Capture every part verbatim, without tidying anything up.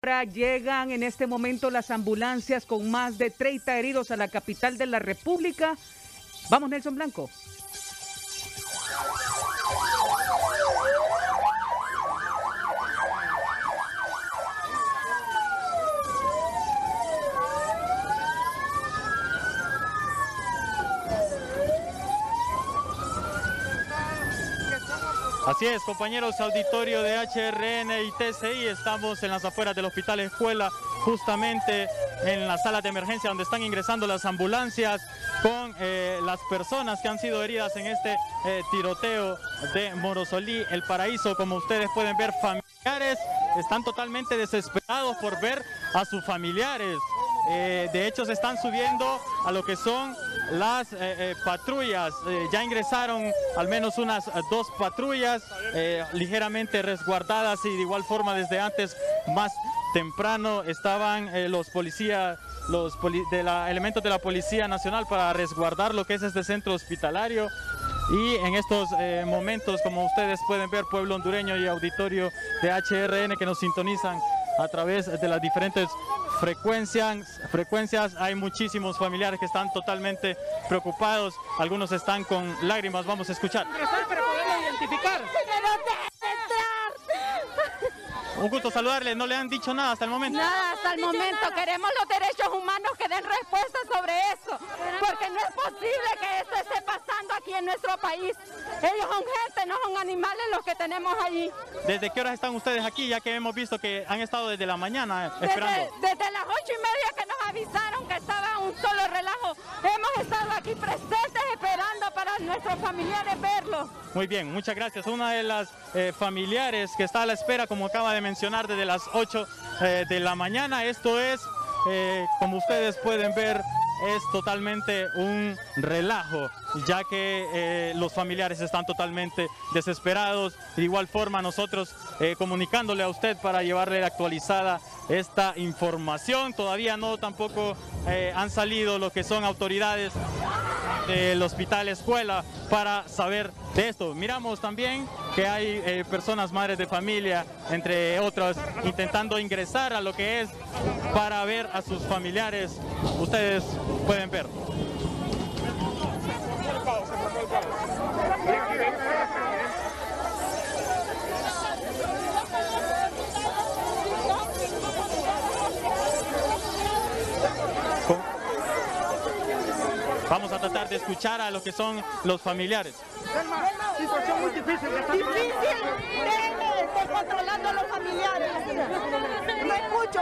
Llegan en este momento las ambulancias con más de treinta heridos a la capital de la República. Vamos, Nelson Blanco. Así es, compañeros, auditorio de H R N y T C I, estamos en las afueras del Hospital Escuela, justamente en la sala de emergencia donde están ingresando las ambulancias con eh, las personas que han sido heridas en este eh, tiroteo de Morosolí, El Paraíso. Como ustedes pueden ver, familiares están totalmente desesperados por ver a sus familiares. Eh, de hecho, se están subiendo a lo que son las eh, eh, patrullas. Eh, ya ingresaron al menos unas dos patrullas eh, ligeramente resguardadas, y de igual forma desde antes, más temprano, estaban eh, los policías, los poli de la, elementos de la Policía Nacional para resguardar lo que es este centro hospitalario. Y en estos eh, momentos, como ustedes pueden ver, pueblo hondureño y auditorio de H R N que nos sintonizan a través de las diferentes frecuencias, frecuencias, hay muchísimos familiares que están totalmente preocupados, algunos están con lágrimas. Vamos a escuchar. Para poderlo identificar. Un gusto saludarle. ¿No le han dicho nada hasta el momento? Nada, hasta el momento. Queremos los derechos humanos que den respuesta sobre eso, porque no es posible que esto esté pasando aquí en nuestro país. Ellos son gente, no son animales los que tenemos allí. ¿Desde qué horas están ustedes aquí? Ya que hemos visto que han estado desde la mañana esperando. Desde, desde las ocho y media que nos avisaron que estaba un solo relajo. Hemos estado aquí presentes esperando para nuestros familiares verlos. Muy bien, muchas gracias. Una de las eh, familiares que está a la espera, como acaba de mencionar, desde las ocho eh, de la mañana. Esto es, eh, como ustedes pueden ver, es totalmente un relajo, ya que eh, los familiares están totalmente desesperados. De igual forma, nosotros eh, comunicándole a usted para llevarle actualizada esta información. Todavía no tampoco eh, han salido lo que son autoridades del Hospital Escuela para saber de esto. Miramos también que hay eh, personas, madres de familia, entre otras, intentando ingresar a lo que es para ver a sus familiares. Ustedes pueden ver. Vamos a tratar de escuchar a lo que son los familiares. Situación muy difícil. Difícil, déjenme, estoy controlando a los familiares. No escucho.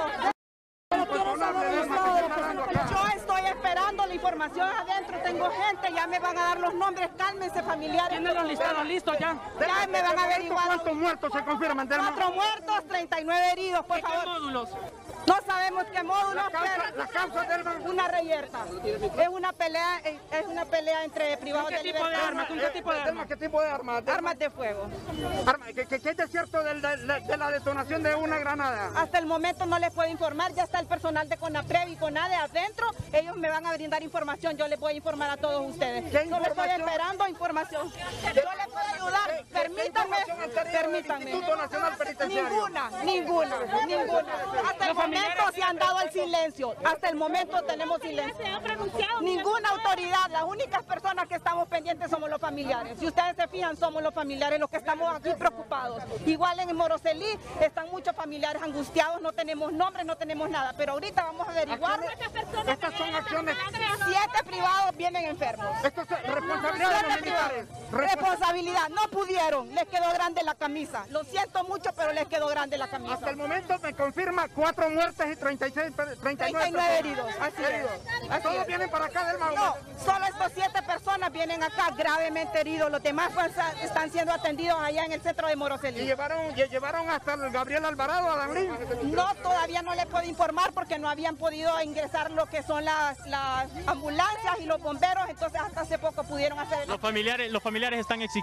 Yo estoy esperando la información adentro, tengo gente, ya me van a dar los nombres, cálmense familiares. ¿Tienen los listados listos ya? Ya me van a averiguar. ¿Cuántos muertos se confirman? Cuatro muertos, treinta y nueve heridos, por ¿Qué favor. módulos? No sabemos qué módulos, La causa, pero la causa del... una reyerta. Es una pelea, es una pelea entre privados ¿Con de qué tipo de libertad. armas? ¿Con qué tipo de armas? ¿Qué tipo de armas? Armas de fuego. Arma, ¿qué, qué, qué es cierto de, de, de la detonación de una granada? Hasta el momento no les puedo informar, ya está el personal de CONAPREV y CONADE adentro, ellos me van a brindar información, yo les voy a informar a todos ustedes. Solo estoy esperando información. Yo les puedo ayudar, permítanme, permítanme. Instituto Nacional Penitenciario. Ninguna, ninguna, ninguna. Hasta el momento se han dado el silencio, hasta el momento tenemos silencio. Ninguna autoridad, las únicas personas que estamos pendientes somos los familiares. Si ustedes se fijan, somos los familiares los que estamos aquí preocupados. Igual en Morosolí están muchos familiares angustiados, no tenemos nombres, no tenemos nada, pero ahorita vamos a averiguar. Estas son acciones. Siete privados vienen enfermos. Esto es responsabilidad de los militares. Responsabilidad, no pudieron, les quedó grande la camisa. Lo siento mucho, pero les quedó grande la camisa. Hasta el momento me confirma cuatro muertes y treinta y seis, treinta y nueve, treinta y nueve heridos, así es. Así ¿Todos es. vienen para acá del Maule? No, solo estos siete personas vienen acá gravemente heridos. Los demás pues, están siendo atendidos allá en el centro de ¿Y Morosolí. llevaron, llevaron hasta el Gabriel Alvarado a Danlí? No, todavía no les puedo informar porque no habían podido ingresar lo que son las, las ambulancias y los bomberos, entonces hasta hace poco pudieron hacer... Los familiares, los familiares están exigiendo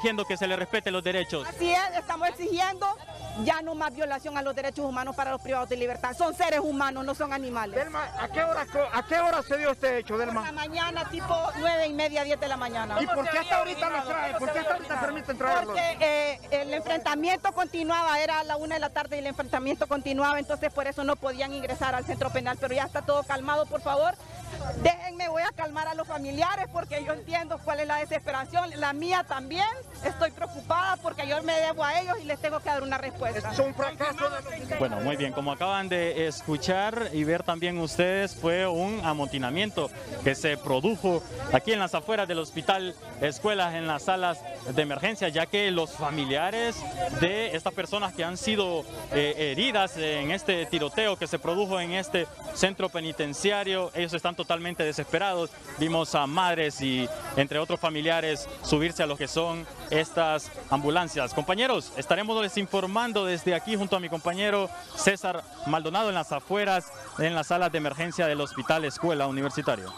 exigiendo que se le respete los derechos. Así es, estamos exigiendo ya no más violación a los derechos humanos para los privados de libertad. Son seres humanos, no son animales. Delma, ¿a qué hora, a qué hora se dio este hecho, Delma? Esta mañana, tipo nueve y media, diez de la mañana. ¿Y por qué hasta ahorita los trae? ¿Por qué hasta ahorita permiten traerlos? Porque eh, el enfrentamiento continuaba, era a la una de la tarde y el enfrentamiento continuaba, entonces por eso no podían ingresar al centro penal, pero ya está todo calmado, por favor. Déjenme, voy a calmar a los familiares porque yo entiendo cuál es la desesperación, la mía también. Estoy preocupada porque yo me debo a ellos y les tengo que dar una respuesta. Es un fracaso de los... Bueno, muy bien, como acaban de escuchar y ver también ustedes, fue un amotinamiento que se produjo aquí en las afueras del Hospital Escuelas, en las salas de emergencia, ya que los familiares de estas personas que han sido eh, heridas en este tiroteo que se produjo en este centro penitenciario, ellos están totalmente desesperados. Vimos a madres y entre otros familiares subirse a lo que son estas ambulancias. Compañeros, estaremos les informando desde aquí junto a mi compañero César Maldonado en las afueras, en las salas de emergencia del Hospital Escuela Universitario.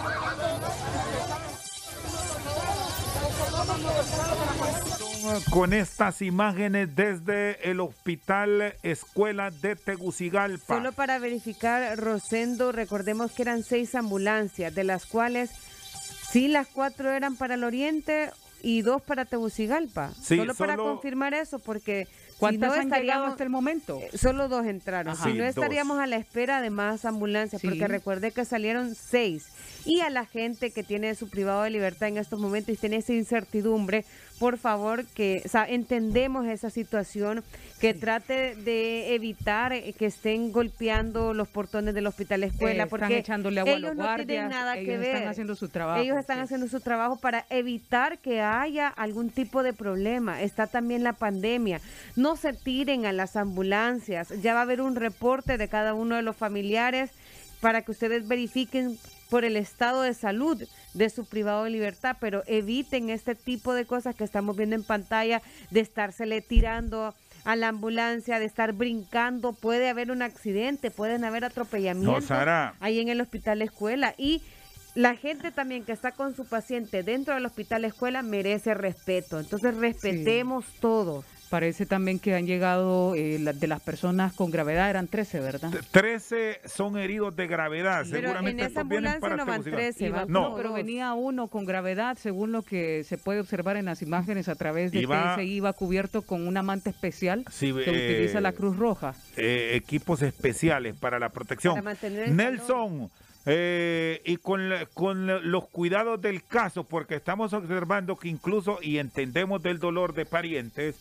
Con estas imágenes desde el Hospital Escuela de Tegucigalpa. Solo para verificar, Rosendo, recordemos que eran seis ambulancias, de las cuales sí las cuatro eran para el oriente y dos para Tegucigalpa. Sí, solo, solo para confirmar eso, porque ¿cuántas si no han llegado estaríamos hasta el momento? Solo dos entraron. Ajá. Si Sí, no estaríamos dos. a la espera de más ambulancias, Sí. porque recuerde que salieron seis. Y a la gente que tiene su privado de libertad en estos momentos y tiene esa incertidumbre, por favor, que o sea, entendemos esa situación, que sí. trate de evitar que estén golpeando los portones del Hospital Escuela, eh, porque están echándole agua ellos a los no guardias, tienen nada ellos que ver. están haciendo su trabajo. Ellos están sí. haciendo su trabajo para evitar que haya algún tipo de problema. Está también la pandemia. No se tiren a las ambulancias. Ya va a haber un reporte de cada uno de los familiares para que ustedes verifiquen por el estado de salud de su privado de libertad, pero eviten este tipo de cosas que estamos viendo en pantalla, de estársele tirando a la ambulancia, de estar brincando. Puede haber un accidente, pueden haber atropellamientos No, Sara. ahí en el Hospital Escuela. Y la gente también que está con su paciente dentro del Hospital Escuela merece respeto. Entonces respetemos sí. todo. Parece también que han llegado, eh, la, de las personas con gravedad, eran trece, ¿verdad? trece son heridos de gravedad. Pero seguramente en esa estos vienen ambulancia para no van Tegucigalpa. trece, Iba, van no, no, pero dos. venía uno con gravedad, según lo que se puede observar en las imágenes a través de Iba, que se iba cubierto con una manta especial sí, que eh, utiliza la Cruz Roja. Eh, equipos especiales para la protección. Para mantener el Nelson, eh, y con, con los cuidados del caso, porque estamos observando que incluso, y entendemos del dolor de parientes,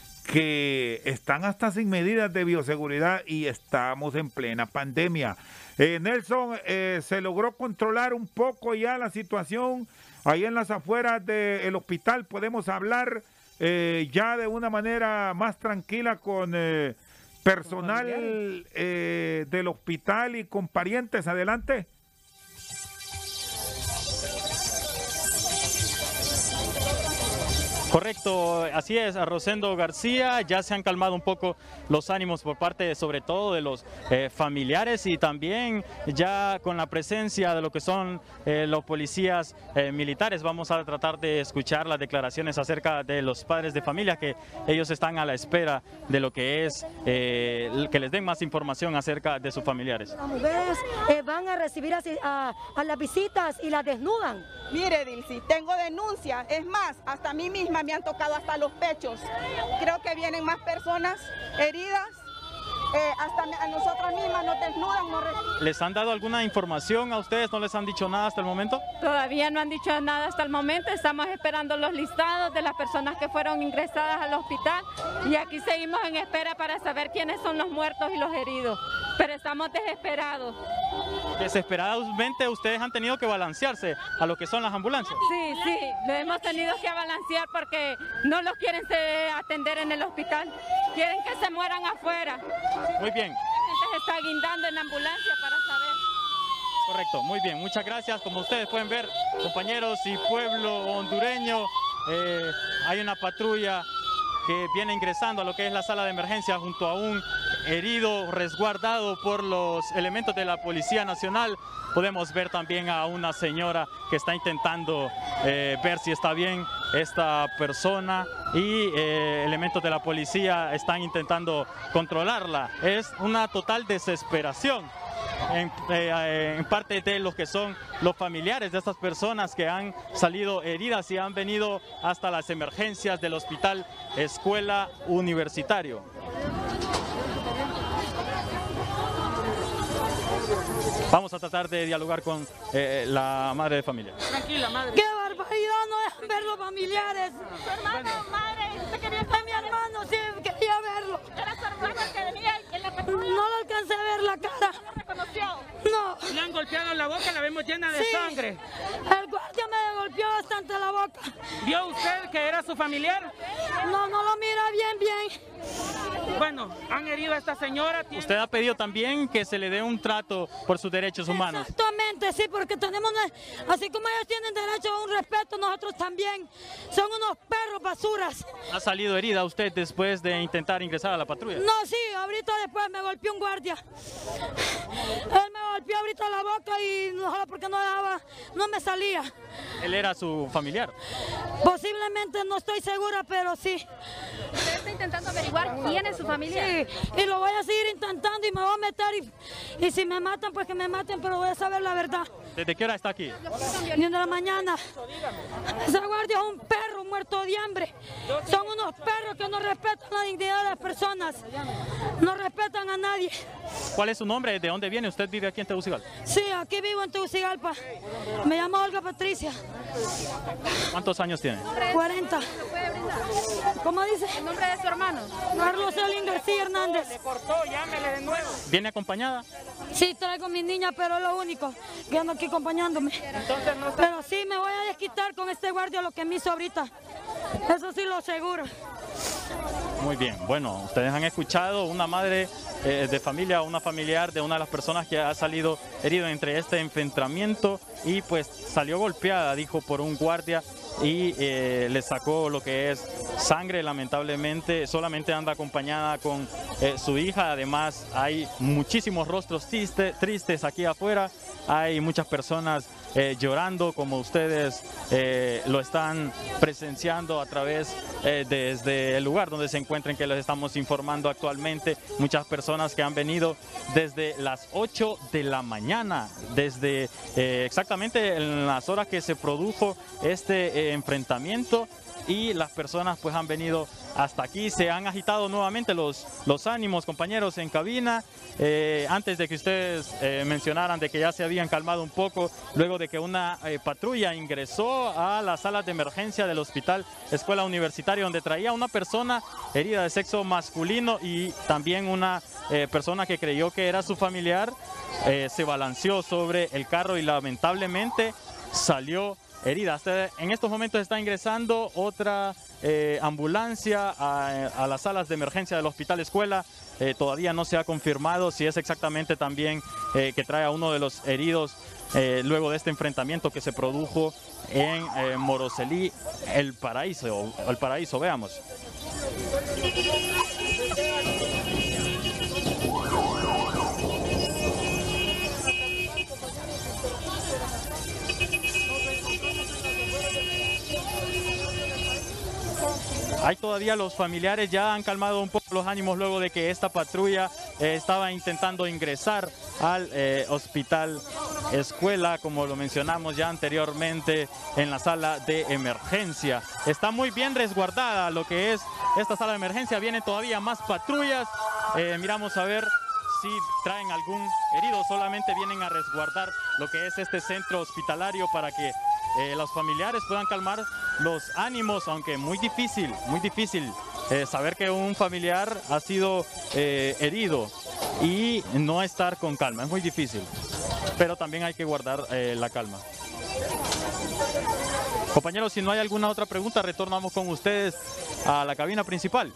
que están hasta sin medidas de bioseguridad y estamos en plena pandemia. Eh, Nelson, eh, ¿se logró controlar un poco ya la situación ahí en las afueras del hospital? ¿Podemos hablar eh, ya de una manera más tranquila con eh, personal eh, del hospital y con parientes? Adelante. Correcto, así es, Rosendo García, ya se han calmado un poco los ánimos por parte sobre todo de los eh, familiares y también ya con la presencia de lo que son eh, los policías eh, militares. Vamos a tratar de escuchar las declaraciones acerca de los padres de familia, que ellos están a la espera de lo que es, eh, que les den más información acerca de sus familiares. Las mujeres eh, van a recibir a, a, a las visitas y las desnudan. Mire, Dilcy, tengo denuncias, es más, hasta a mí misma me han tocado hasta los pechos. Creo que vienen más personas heridas, eh, hasta a nosotras mismas nos desnudan. Nos... ¿Les han dado alguna información a ustedes? ¿No les han dicho nada hasta el momento? Todavía no han dicho nada hasta el momento, estamos esperando los listados de las personas que fueron ingresadas al hospital y aquí seguimos en espera para saber quiénes son los muertos y los heridos, pero estamos desesperados. Desesperadamente ustedes han tenido que balancearse a lo que son las ambulancias. Sí, sí, lo hemos tenido que balancear porque no los quieren atender en el hospital, quieren que se mueran afuera. Muy bien. La gente se está guindando en la ambulancia para saber. Correcto, muy bien, muchas gracias. Como ustedes pueden ver, compañeros y pueblo hondureño, eh, hay una patrulla que viene ingresando a lo que es la sala de emergencia junto a un herido, resguardado por los elementos de la Policía Nacional. Podemos ver también a una señora que está intentando eh, ver si está bien esta persona y eh, elementos de la policía están intentando controlarla. Es una total desesperación en, eh, en parte de los que son los familiares de estas personas que han salido heridas y han venido hasta las emergencias del Hospital Escuela Universitario. Vamos a tratar de dialogar con eh, la madre de familia. Tranquila, madre. ¡Qué barbaridad! No dejan ver los familiares. Su hermano, madre, ¿usted quería A mi hermano sí quería verlo. Era su hermano el que venía en la patrulla. No lo alcancé a ver la cara. ¿No lo reconoció? No. Le han golpeado la boca, la vemos llena de Sí. sangre. El guardia me golpeó bastante la boca. ¿Vio usted que era su familiar? No, no lo mira bien, bien. Bueno, han herido a esta señora. Tiene... Usted ha pedido también que se le dé un trato por sus derechos humanos. Exactamente, sí, porque tenemos, una- así como ellos tienen derecho a un respeto, nosotros también. Son unos perros basuras. ¿Ha salido herida usted después de intentar ingresar a la patrulla? No, sí, ahorita después me golpeó un guardia. Él me golpeó ahorita la boca y no solo porque no dejaba, no me salía. Él era su familiar. Posiblemente no estoy segura, pero sí. ¿Usted está intentando averiguar quién es su familia? Sí, y lo voy a seguir intentando y me voy a meter y, y si me matan, pues que me maten, pero voy a saber la verdad. ¿Desde qué hora está aquí? Ni de la mañana. Ese guardia es un perro muerto de hambre. Son unos perros que no respetan la dignidad de las personas. No respetan a nadie. ¿Cuál es su nombre? ¿De dónde viene? ¿Usted vive aquí en Tegucigalpa? Sí, aquí vivo en Tegucigalpa. Me llamo Olga Patricia. ¿Cuántos años tiene? cuarenta. ¿Cómo dice? ¿El nombre de su hermano? Carlos Elín García Hernández. Cortó, llámele de nuevo. ¿Viene acompañada? Sí, traigo mi niña, pero es lo único que ando aquí acompañándome. Entonces no está... Pero sí, me voy a desquitar con este guardia lo que me hizo ahorita. Eso sí lo aseguro. Muy bien, bueno, ustedes han escuchado una madre eh, de familia, una familiar de una de las personas que ha salido herido entre este enfrentamiento y pues salió golpeada, dijo, por un guardia y eh, le sacó lo que es sangre, lamentablemente. Solamente anda acompañada con eh, su hija. Además hay muchísimos rostros triste, tristes aquí afuera, hay muchas personas eh, llorando, como ustedes eh, lo están presenciando a través eh, desde el lugar donde se encuentren, que les estamos informando actualmente. Muchas personas que han venido desde las ocho de la mañana, desde eh, exactamente en las horas que se produjo este eh, enfrentamiento, y las personas pues han venido hasta aquí. Se han agitado nuevamente los, los ánimos, compañeros, en cabina. Eh, antes de que ustedes eh, mencionaran de que ya se habían calmado un poco, luego de que una eh, patrulla ingresó a las salas de emergencia del Hospital Escuela Universitaria, donde traía una persona herida de sexo masculino y también una eh, persona que creyó que era su familiar, eh, se balanceó sobre el carro y lamentablemente salió herida. Hasta en estos momentos está ingresando otra eh, ambulancia a, a las salas de emergencia del Hospital Escuela. Eh, todavía no se ha confirmado si es exactamente también eh, que trae a uno de los heridos eh, luego de este enfrentamiento que se produjo en eh, Moroselí, El Paraíso. El Paraíso, veamos. Hay todavía los familiares, ya han calmado un poco los ánimos luego de que esta patrulla eh, estaba intentando ingresar al eh, Hospital Escuela, como lo mencionamos ya anteriormente, en la sala de emergencia. Está muy bien resguardada lo que es esta sala de emergencia. Vienen todavía más patrullas. Eh, miramos a ver si traen algún herido. Solamente vienen a resguardar lo que es este centro hospitalario para que Eh, los familiares puedan calmar los ánimos, aunque muy difícil, muy difícil eh, saber que un familiar ha sido eh, herido y no estar con calma, es muy difícil, pero también hay que guardar eh, la calma. Compañeros, si no hay alguna otra pregunta, retornamos con ustedes a la cabina principal.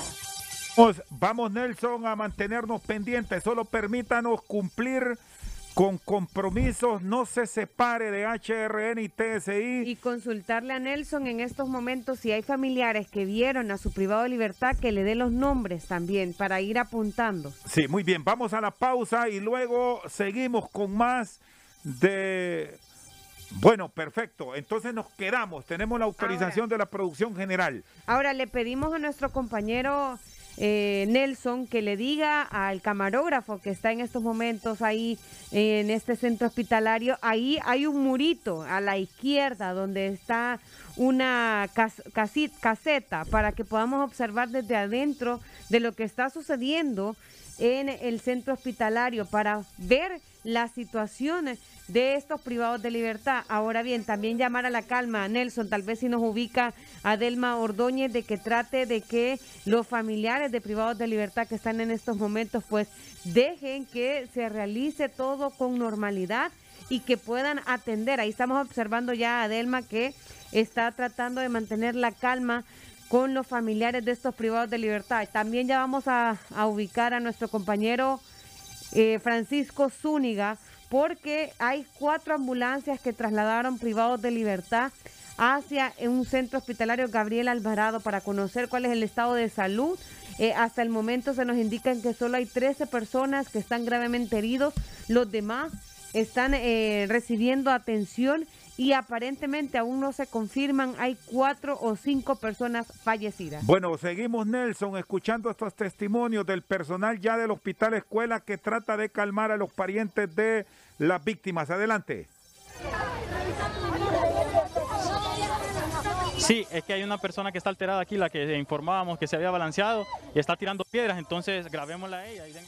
Vamos, Nelson, a mantenernos pendientes, solo permítanos cumplir con compromisos no se separe de H R N y T S I. Y consultarle a Nelson en estos momentos si hay familiares que vieron a su privado de libertad, que le dé los nombres también para ir apuntando. Sí, muy bien, vamos a la pausa y luego seguimos con más de... Bueno, perfecto, entonces nos quedamos, tenemos la autorización ahora de la producción general. Ahora le pedimos a nuestro compañero eh, Nelson que le diga al camarógrafo que está en estos momentos ahí en este centro hospitalario, ahí hay un murito a la izquierda donde está una cas casit caseta para que podamos observar desde adentro de lo que está sucediendo en el centro hospitalario para ver las situaciones de estos privados de libertad. Ahora bien, también llamar a la calma, Nelson, tal vez si nos ubica a Delma Ordóñez, de que trate de que los familiares de privados de libertad que están en estos momentos, pues dejen que se realice todo con normalidad y que puedan atender. Ahí estamos observando ya a Delma que está tratando de mantener la calma con los familiares de estos privados de libertad. También ya vamos a, a ubicar a nuestro compañero eh, Francisco Zúñiga, porque hay cuatro ambulancias que trasladaron privados de libertad hacia un centro hospitalario Gabriel Alvarado para conocer cuál es el estado de salud. Eh, hasta el momento se nos indican que solo hay trece personas que están gravemente heridos, los demás están eh, recibiendo atención y aparentemente aún no se confirman, hay cuatro o cinco personas fallecidas. Bueno, seguimos, Nelson, escuchando estos testimonios del personal ya del Hospital Escuela que trata de calmar a los parientes de las víctimas. Adelante. Sí, es que hay una persona que está alterada aquí, la que informábamos que se había balanceado y está tirando piedras, entonces grabémosla a ella. Y den...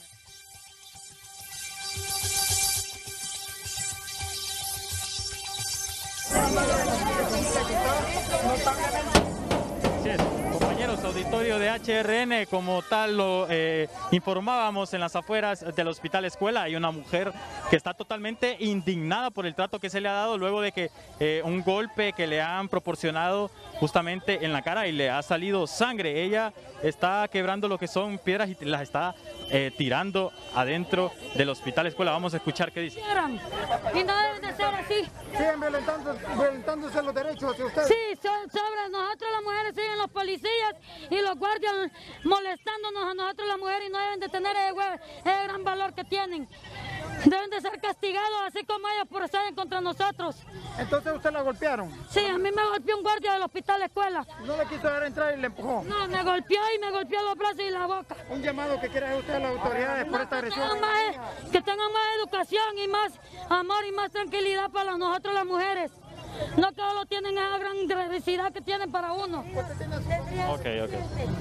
Así es, compañeros, auditorio de H R N, como tal lo eh, informábamos en las afueras del Hospital Escuela, hay una mujer que está totalmente indignada por el trato que se le ha dado luego de que eh, un golpe que le han proporcionado justamente en la cara y le ha salido sangre. Ella está quebrando lo que son piedras y las está eh, tirando adentro del Hospital Escuela. Vamos a escuchar qué dice. Y no deben de ser así. Siguen violentando, violentándose los derechos hacia ustedes. Sí, so, sobre nosotros las mujeres siguen los policías y los guardias molestándonos a nosotros las mujeres y no deben de tener ese, ese gran valor que tienen. Deben de ser castigados así como ellos por estar en contra de nosotros. Entonces usted la golpearon. Sí, a mí me golpeó un guardia del Hospital Escuela. No le quiso dar entrar y le empujó. No, me golpeó y me golpeó los brazos y la boca. Un llamado que quiere hacer usted a las autoridades no, por esta agresión. Que tengan, más, que tengan más educación y más amor y más tranquilidad para nosotros las mujeres. No que solo tienen esa gran necesidad que tienen para uno. Ok, ok.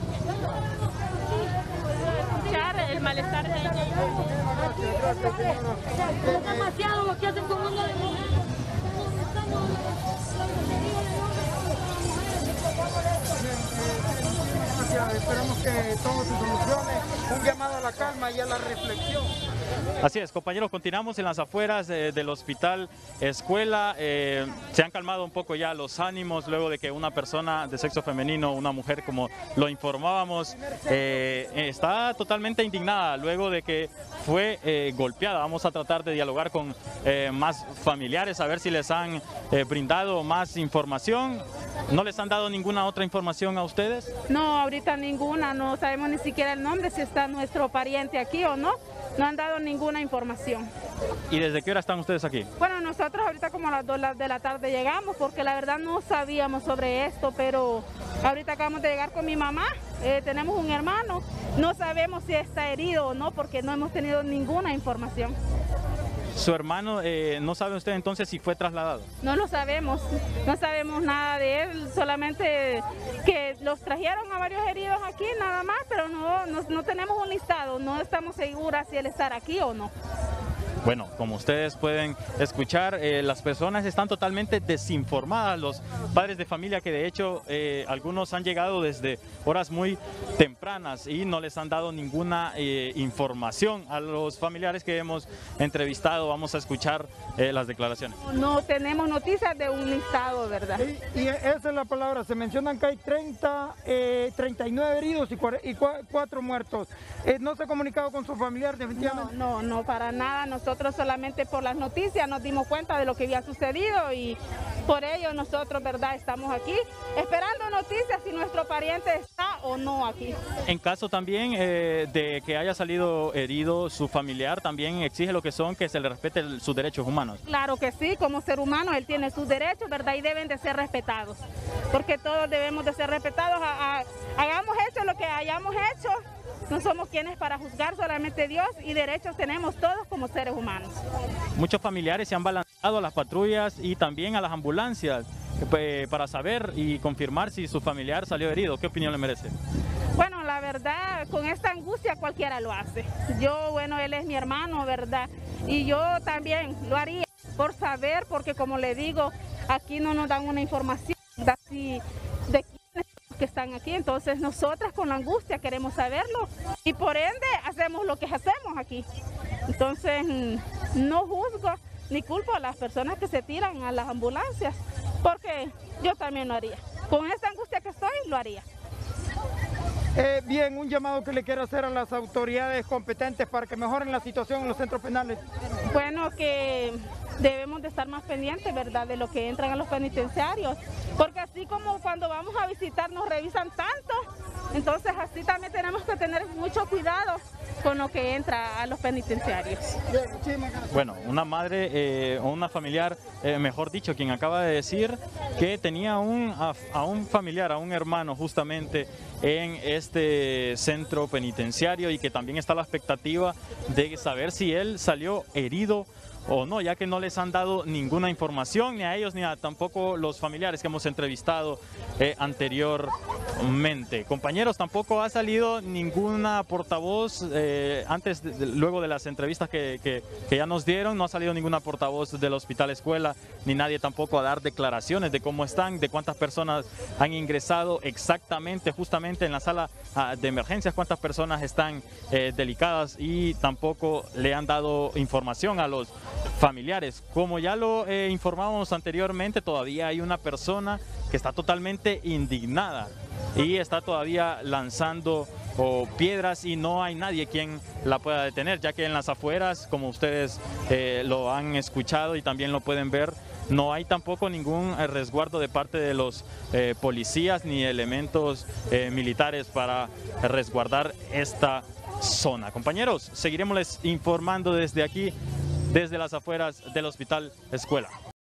El malestar de ella. Es demasiado lo que hacen con uno de mujeres. Esperamos que todo se solucione. Un llamado a la calma y a la reflexión. Así es, compañeros, continuamos en las afueras eh, del Hospital Escuela. Eh, se han calmado un poco ya los ánimos luego de que una persona de sexo femenino, una mujer, como lo informábamos, eh, está totalmente indignada luego de que fue eh, golpeada. Vamos a tratar de dialogar con eh, más familiares, a ver si les han eh, brindado más información. ¿No les han dado ninguna otra información a ustedes? No, ahorita ninguna, no sabemos ni siquiera el nombre, si está nuestro pariente aquí o no. No han dado ninguna información. ¿Y desde qué hora están ustedes aquí? Bueno, nosotros ahorita como a las dos de la tarde llegamos, porque la verdad no sabíamos sobre esto, pero ahorita acabamos de llegar con mi mamá, eh, tenemos un hermano, no sabemos si está herido o no, porque no hemos tenido ninguna información. ¿Su hermano, eh, no sabe usted entonces si fue trasladado? No lo sabemos, no sabemos nada de él, solamente que los trajeron a varios heridos aquí, nada más, pero no, no, no tenemos un listado, no estamos seguras si él estará aquí o no. Bueno, como ustedes pueden escuchar, eh, las personas están totalmente desinformadas, los padres de familia que de hecho eh, algunos han llegado desde horas muy tempranas y no les han dado ninguna eh, información a los familiares que hemos entrevistado. Vamos a escuchar eh, las declaraciones. No tenemos noticias de un listado, ¿verdad? Y, y esa es la palabra, se mencionan que hay treinta, eh, treinta y nueve heridos y cuatro muertos. Eh, ¿No se ha comunicado con su familiar definitivamente? No, no, no, para nada. Nosotros nosotros solamente por las noticias nos dimos cuenta de lo que había sucedido y por ello nosotros, ¿verdad?, estamos aquí esperando noticias si nuestro pariente está o no aquí. En caso también eh, de que haya salido herido su familiar, también exige lo que son que se le respete el, sus derechos humanos. Claro que sí, como ser humano él tiene sus derechos, ¿verdad?, y deben de ser respetados, porque todos debemos de ser respetados, a, a, hagamos hecho lo que hayamos hecho, no somos quienes para juzgar, solamente Dios, y derechos tenemos todos como seres humanos. Muchos familiares se han balanceado a las patrullas y también a las ambulancias eh, para saber y confirmar si su familiar salió herido. ¿Qué opinión le merece? Bueno, la verdad, con esta angustia cualquiera lo hace. Yo, bueno, él es mi hermano, ¿verdad? Y yo también lo haría por saber, porque como le digo, aquí no nos dan una información de, de quiénes que están aquí. Entonces nosotras con la angustia queremos saberlo y por ende hacemos lo que hacemos aquí. Entonces no juzgo ni culpo a las personas que se tiran a las ambulancias, porque yo también lo haría. Con esta angustia que estoy, lo haría. Eh, bien, un llamado que le quiero hacer a las autoridades competentes para que mejoren la situación en los centros penales. Bueno, que debemos de estar más pendientes, ¿verdad?, de lo que entran a los penitenciarios, porque así como cuando vamos a visitar nos revisan tanto, entonces así también tenemos que tener mucho cuidado con lo que entra a los penitenciarios. Bueno, una madre eh, o una familiar, eh, mejor dicho, quien acaba de decir que tenía un, a, a un familiar, a un hermano justamente en este centro penitenciario y que también está la expectativa de saber si él salió herido o no, ya que no les han dado ninguna información, ni a ellos ni a tampoco los familiares que hemos entrevistado eh, anteriormente. Compañeros, tampoco ha salido ninguna portavoz, eh, antes, de, luego de las entrevistas que, que, que ya nos dieron, no ha salido ninguna portavoz del Hospital Escuela, ni nadie tampoco a dar declaraciones de cómo están, de cuántas personas han ingresado exactamente, justamente en la sala uh, de emergencias, cuántas personas están eh, delicadas, y tampoco le han dado información a los familiares. Como ya lo eh, informábamos anteriormente, todavía hay una persona que está totalmente indignada y está todavía lanzando oh, piedras y no hay nadie quien la pueda detener, ya que en las afueras, como ustedes eh, lo han escuchado y también lo pueden ver, no hay tampoco ningún eh, resguardo de parte de los eh, policías ni elementos eh, militares para resguardar esta zona. Compañeros, seguiremos les informando desde aquí, desde las afueras del Hospital Escuela.